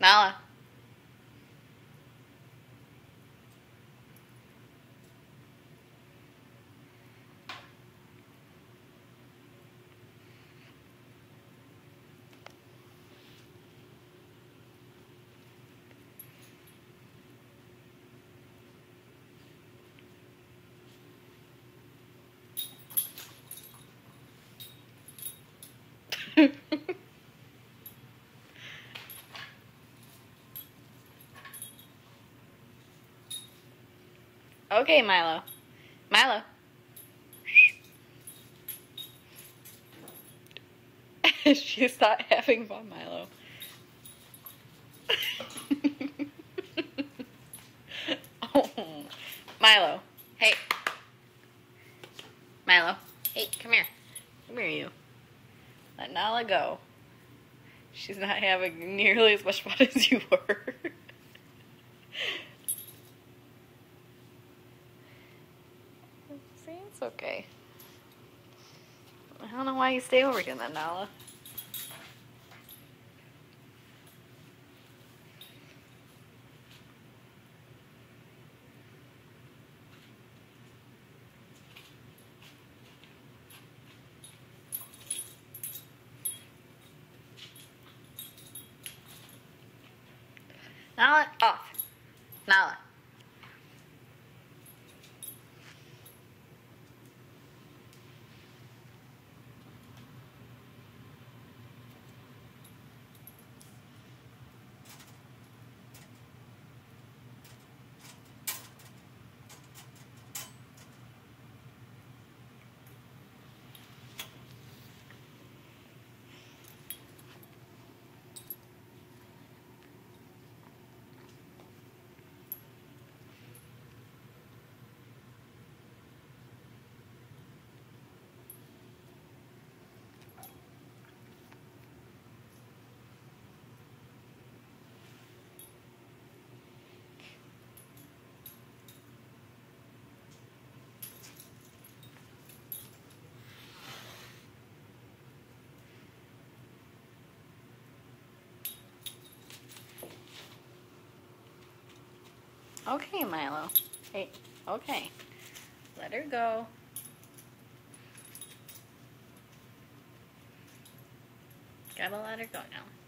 Nala. Okay, Milo. Milo. She's not having fun, Milo. Oh, Milo. Hey. Milo. Hey, come here. Come here, you. Let Nala go. She's not having nearly as much fun as you were. See, it's okay. I don't know why you stay over here then, Nala. Nala, off. Nala. Okay, Milo. Hey, okay. Let her go. Gotta let her go now.